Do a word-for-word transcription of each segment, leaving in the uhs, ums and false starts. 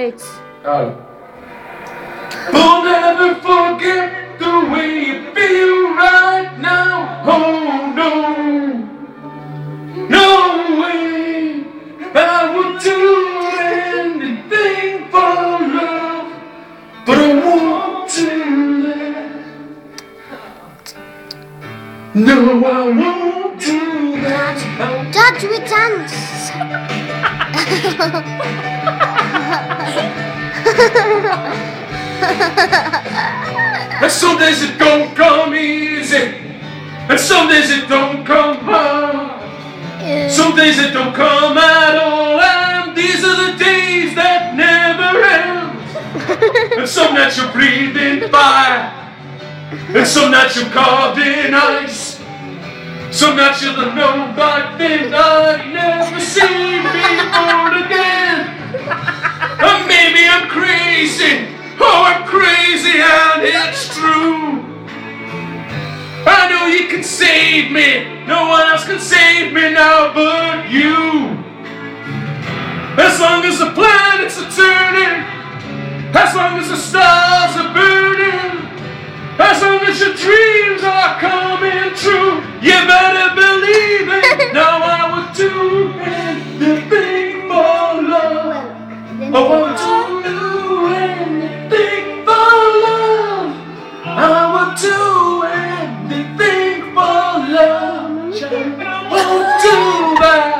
words. Oh. We'll never forget the way you feel right now. Oh no, no way. I would do anything for love, but I won't do that. No, I won't do that. Dad, do a dance. And some days it don't come easy, and some days it don't come hard. Yeah. Some days it don't come at all, and these are the days that never end. And some that you're breathing fire, and some that you're carved in ice. Some that you're the nobody thing I've never seen before again. And maybe I'm crazy, oh I'm crazy and it's true. I know you can save me, no one else can save me now but you. As long as the planets are turning, as long as the stars are burning, as long as your dreams are coming true, you better believe it. Now I would do anything for love. I want to do anything for love. I would do anything for love. I won't do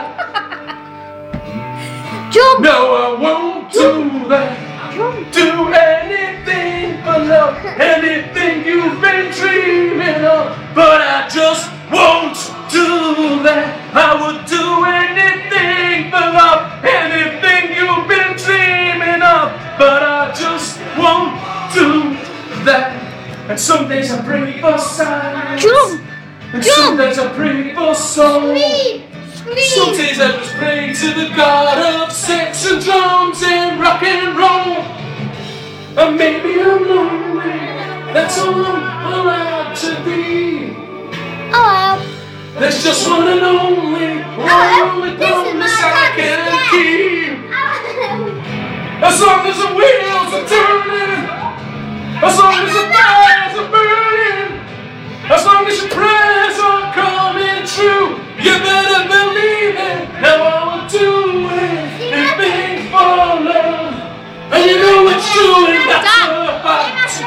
that. Jump. No, I won't do that. Do anything for love, anything you've been dreaming of, but I just won't do that. I would do anything for love, anything you've been dreaming of, but I just won't do that. And some days I pray for silence, Jump. and Jump. some days I pray for soul. Sleep. Some days I just pray to the God of sex and drums and rock and roll. And maybe I'm lonely, that's all I'm allowed to be. Oh, There's just one and only, one Oh, only this is promise my I can dad. keep. As long as the wheels are turning, as long as the fires are burning, as long as your prayers are coming true, you better believe it. Now I will do anything for love. And you know it's true and that's a fact.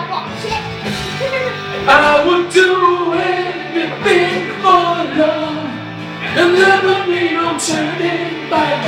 I would do anything for love, and never be no turning back.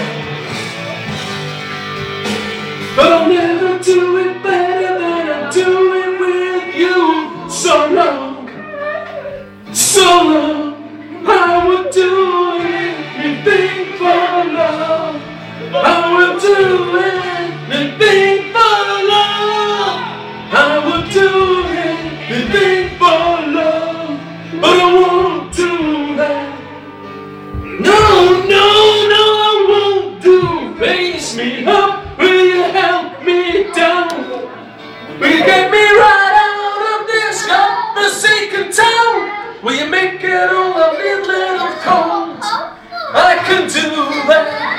But I'll never do it better than I do it with you. So long, so long. I would do anything for love. I would do anything for love. I would do anything for love, but I won't do that. No, no, no, I won't do. Raise me up, will you help me down? Will you get me right out of this godforsaken town? Will you make it all a little cold? I can do that.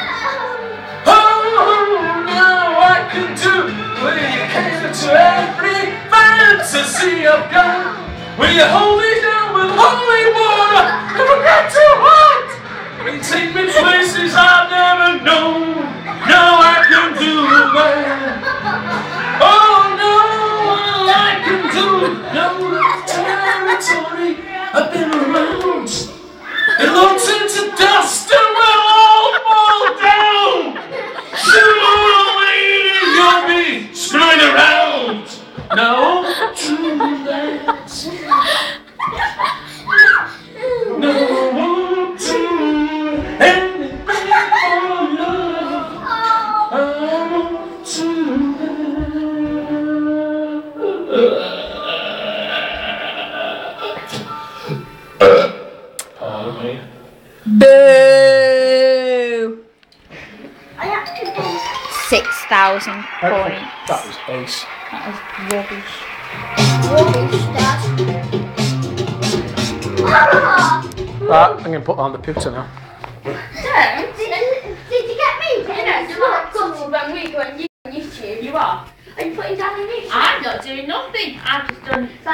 Oh, now I can do. Will you cater to every fantasy I've got? Will you hold me down with holy water? Never get too hot. Will you take me places I've never known? Now I can do that. Oh no, I can do no territory. I've been around. It looks into dust and we'll all fall down. Soon you'll be screwing around. No, do that. No, I won't do anything for love. I won't do that. Pardon me. boo! Six thousand points. That was ace. That was rubbish. Right, I'm going to put on the picture now. Did, did you get me? You know, you like when we go and you what? Are you putting down a new? I'm not doing nothing. I've just done